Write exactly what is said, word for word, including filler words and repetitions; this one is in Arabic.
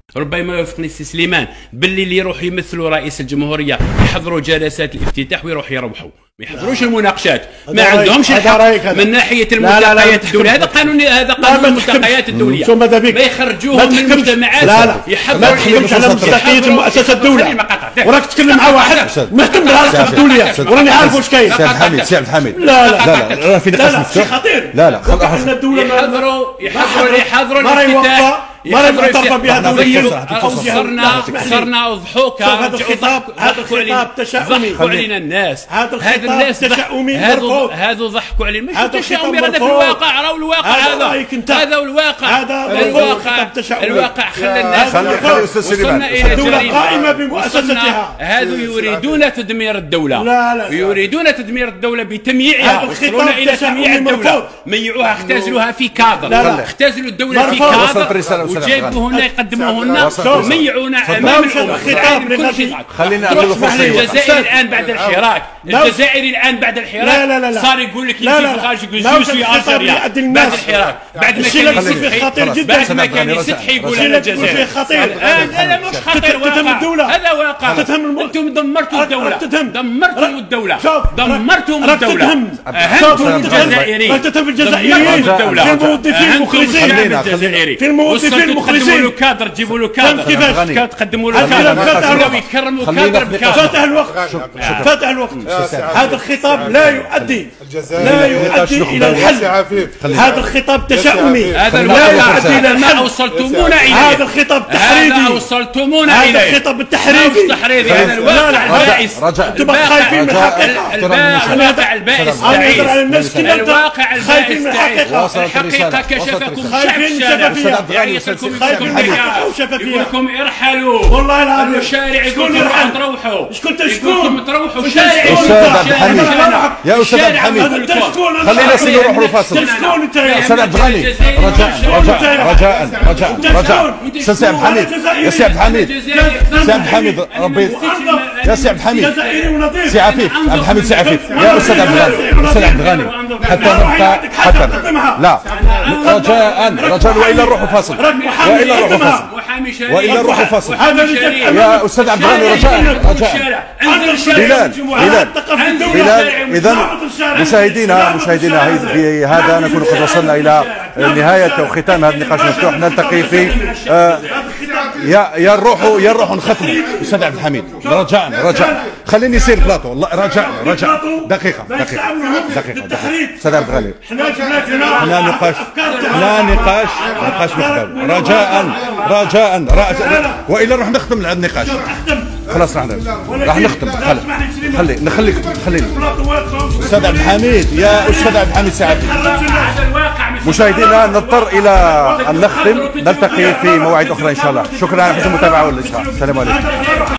ربما يوافقني سي سليمان باللي اللي يروح يمثلوا رئيس الجمهوريه يحضروا جلسات الافتتاح ويروحوا يربحوا، ما يحضروش المناقشات، ما عندهمش الحق من ناحيه الملتقيات الدوليه. هذا قانون، هذا قانون الملتقيات الدوليه، ما يخرجوهم من المجتمعات. لا لا يحضروا ما تحكمش على مصداقيه المؤسسه الدوله، وراك تتكلم مع واحد مهتم بالعلاقات الدوليه وراني عارف واش كاين. سي عبد الحميد، سي عبد الحميد، لا لا لا لا راه في نقاش مفتوح، خطير. لا لا يحضروا يحضروا يحضروا الافتتاح، ما معترفه بها دوليا. صرنا صرنا وضحوك. هذا الخطاب هذا الخطاب تشاؤمي، ضحكوا علينا الناس. هذا الخطاب تشاؤمي مرفوض. هذا ضحكوا علينا، ماشي تشاؤمي، هذا في الواقع، راهو الواقع هذا هذا الواقع، هذا الواقع الواقع خلى الناس. وصلنا الى الدوله قائمه بمؤسستها. هذو يريدون تدمير الدوله، لا لا يريدون تدمير الدوله بتمييعها. وصلونا الى تمييع الدوله، ميعوها، اختزلوها في كادر، اختزلوا الدوله في كادر وجايبوا هنا يقدموا هنا وميعونا امام الخطاب. خلينا نروح مع الجزائر الان بعد الحراك، الجزائري الان بعد الحراك لا لا لا صار يقول لك يجي في الخارج يقول جو سوي الجزائري بعد الحراك، بعد ما كان يسفح خطير جدا، بعد ما كان يسفح يقول انا الجزائري خطير. الان لا مش خطير، تتهم الدوله، هذا واقع. انتم دمرتوا الدوله، دمرتم الدوله، دمرتم الدوله، اهنتم الجزائريين، تتهم الجزائريين في الموظفين المخلصين، في الموظفين المخلصين. تقدموا له كادر، تجيبوا له كادر، كيفاش تقدموا له كادر ويكرموا كادر بكادر. فاتح الوقت، فاتح الوقت. هذا الخطاب لا يؤدي لا يؤدي الى الحل. هذا الخطاب تشاؤمي، هذا لا يؤدي الى ما اوصلتمونا اليه. هذا الخطاب تحريضي، هذا اوصلتمونا اليه. هذا الخطاب التحريضي، تحريضي. هذا الواقع البائس. انتم خايفين من الحقيقه. الواقع البائس تعيس. الواقع البائس تعيس. الحقيقه كشفكم شعب الشارع، يعيطكم يقول لكم ارحلوا، والله العظيم الشارع يقول لكم تروحوا. شكون شكون تروحوا الشارع. استاذ عبد الحميد، يا استاذ عبد الحميد خلينا نسير نروحوا للفاصل. استاذ عبد الغني، رجاء رجاء رجاء رجاء رجاء استاذ عبد الحميد، يا سي عبد الحميد، سي عبد الحميد ربي، يا سي عبد الحميد، سي عفيف، عبد الحميد سي عفيف، يا استاذ عبد الغني، استاذ عبد الغني، حتى نبقى حتى لا رجاء رجاء والا نروحوا فاصل، والا نروحوا فاصل، والا نروحوا فاصل. يا استاذ عبد الغني رجاء رجاء. بلال بلال بلال اذا مشاهدينا مشاهدينا بهذا نكون قد وصلنا الى نهايه وختام هذا النقاش المفتوح. نلتقي في آه يا يا نروحوا يا نروحوا نختموا. استاذ عبد الحميد رجاء رجاء خليني يصير بلاطو، رجاء رجاء دقيقه دقيقه دقيقه دقيقه. استاذ عبد الغني حنا نقاش حنا نقاش نقاش مختلف. رجاء رجاء والا نروح نختم النقاش. خلاص راح راح نختم. خلي خلي نخليك خليني. استاذ عبد الحميد، يا استاذ عبد الحميد سعد. مشاهدينا نضطر الى ان نختم، نلتقي في مواعيد اخرى ان شاء الله. شكرا على حسن المتابعه والاشراف. السلام عليكم.